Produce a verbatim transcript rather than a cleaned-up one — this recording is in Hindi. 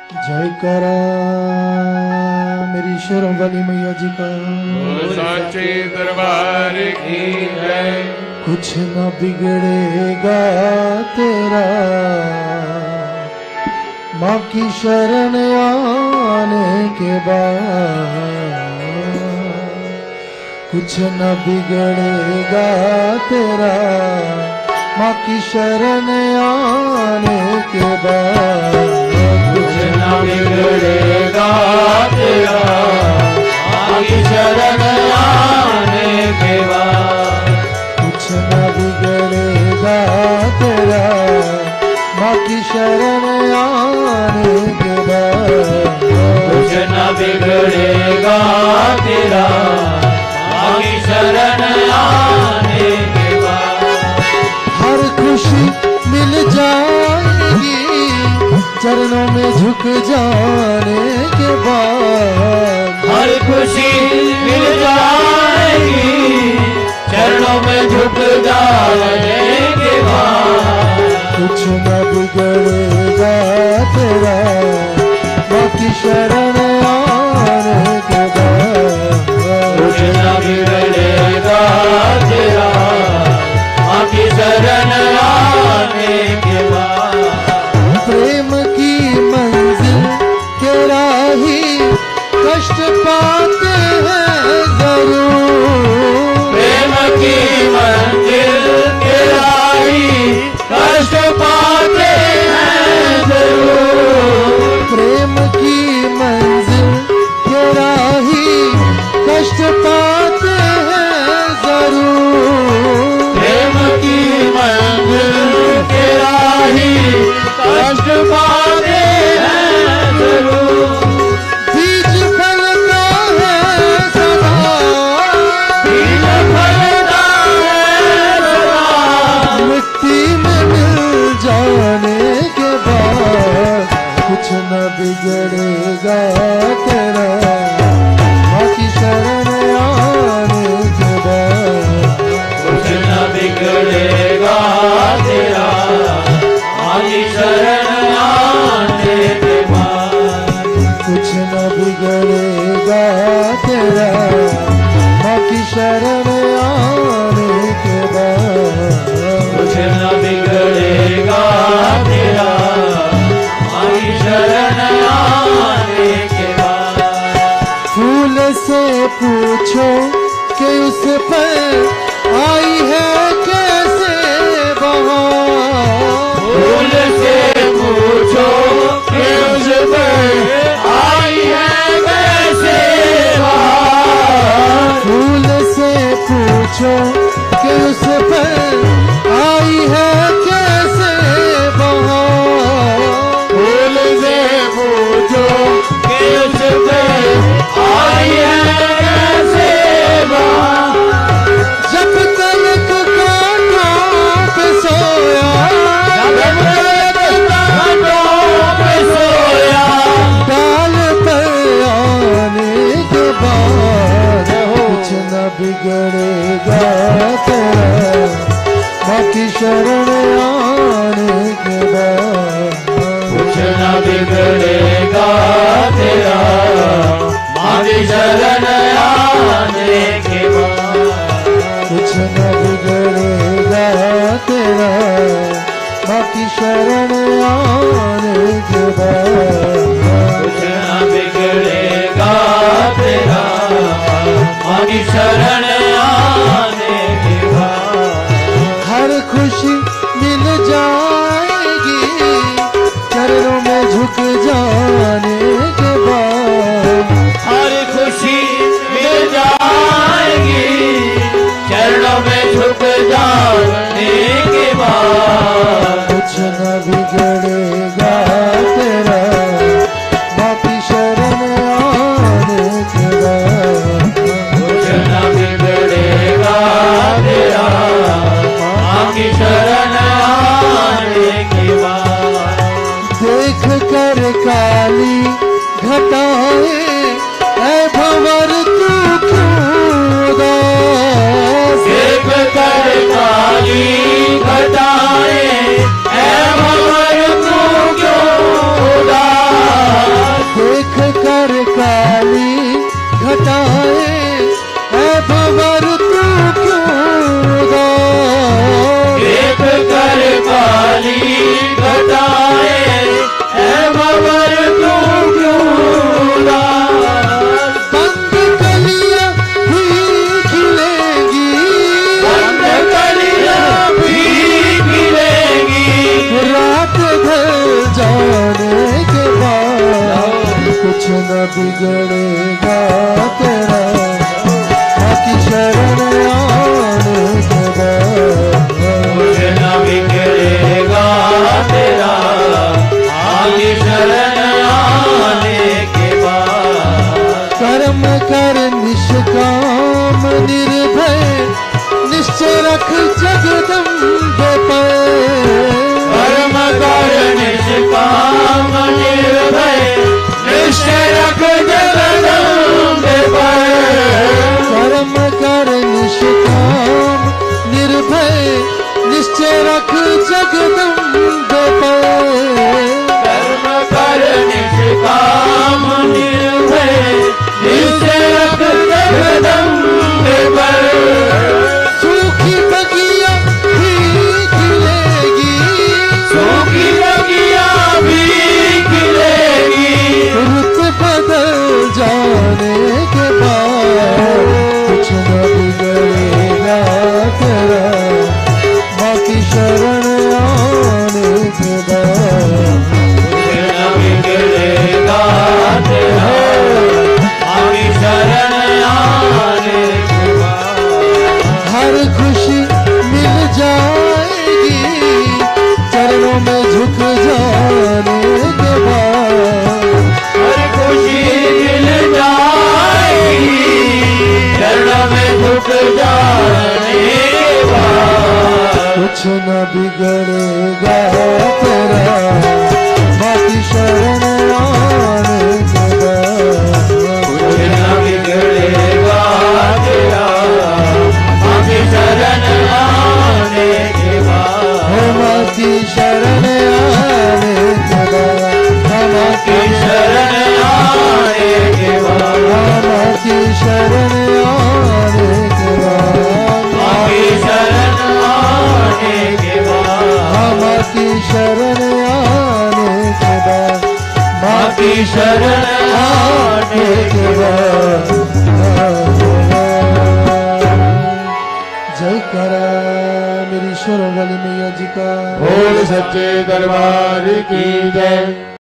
जयकारा मेरी शेरों वाली मैया जी का। साचे दरबार की जय। कुछ न बिगड़ेगा तेरा माँ की शरण आने के बाद, कुछ न बिगड़ेगा तेरा माँ की शरण आने के बाद, कुछ न बिगड़ेगा तेरा माँ की शरण आने के बाद, कुछ न बिगड़ेगा तेरा माँ की शरण आने के बाद, कुछ न बिगड़ेगा तेरा माँ की शरण आने के बाद। हर खुशी मिल जाएगी चरणों में झुक जाने के बाद, हर खुशी मिल जाएगी चरणों में झुक जाने के बाद, कुछ न बिगड़ेगा तेरा माँ की शरण आने के बाद, कुछ न बिगड़ेगा तेरा माँ की शरण आने के बाद। प्रेम की मंजिल के राही कष्ट पाते हैं जरूर, प्रेम की मंजिल के राही कष्ट पाते हैं जरूर, प्रेम की मंजिल के राही कष्ट पाते हैं जरूर, प्रेम की मंजिल के राही कष्ट पाते हैं जरूर। बीज फलता है सदा, बीज फलता है सदा, मिट्टी में मिल जाने के बाद, कुछ न बिगड़ेगा तेरा माँ की शरण आने के बाद, कुछ न बिगड़ेगा तेरा माँ की शरण आने के बाद, कुछ न बिगड़ेगा तेरा माँ की शरण आने के बाद, कुछ न बिगड़ेगा तेरा माँ की शरण आने के बाद। फूल से पूछो कि उस पर आई है कैसे बहार, फूल से पूछो कि उस पर आई है कैसे बहार, फूल से पूछो कि उस पर आई है कैसे बहार, फूल से पूछो कि उस पर आई है कैसे बहार। जब तलक कांटों पे सोया, जब तक कांटों पे सोया, डाल पर आने के बाद, कुछ न बिगड़ेगा तेरा माँ की शरण आने के बाद, कुछ न बिगड़ेगा तेरा माँ की शरण आने के बाद, कुछ न बिगड़ेगा तेरा माँ की शरण आने के बाद, कुछ न बिगड़ेगा तेरा माँ की शरण आने के बाद, हर खुशी मिल जाएगी चरणों में झुक जाने के बाद, हर खुशी मिल जाएगी चरणों में झुक जाने के बाद, कुछ न बिगड़ेगा तेरा माँ की शरण आने के बाद, कुछ न बिगड़ेगा तेरा माँ की शरण आने के बाद। देख कर काली घटाए ऐ भंवर तू क्यों उदास, देख कर काली घटाए ऐ भंवर तू क्यों उदास, काली घटाए है भंवर तू क्यों उदास। बंद कलियां भी खिलेगी, बंद कलियां भी खिलेगी, रात ढल जाने के बाद कुछ न बिगड़ेगा तेरा, माँ की शरण आने के बाद। कुछ न बिगड़ेगा तेरा माँ की शरण आने के बाद। कर्म कर निष्काम निर्भय, निश्चय रख जगदम्बे पर। कर्म कर निष्काम निर्भय, निश्चय रख जगदम्बे पर। कर्म कर निष्काम निर्भय, निश्चय रख जगदम्बे पर। कर्म कर निष्काम निर्भय, निश्चय रख जगदम्बे पर। सूखी बगिया भी खिलेगी, सूखी बगिया भी खिलेगी, रुत बदल जाने के बाद कुछ न बिगड़ेगा तेरा, माँ की शरण आने के बाद। कुछ न बिगड़ेगा तेरा माँ की शरण आने के बाद। हर खुशी मिल जाएगी चरणों में झुक जाने के बाद। हर खुशी मिल जाएगी चरणों में झुक जाने के बाद। कुछ न बिगड़ेगा तेरा, माँ की शरण आने के बाद। कुछ न बिगड़ेगा तेरा माँ की शरण आने के बाद। हो माँ की शरण आने के बाद, माँ की शरण आने के बाद। माँ की शरण आने के बाद। माँ की शरण आने के बाद। माँ की शरण आने के बाद, माँ की शरण आने के बाद। जय करा मेरी शेरों वाली मैया जी का। बोल सच्चे दरबार की जय।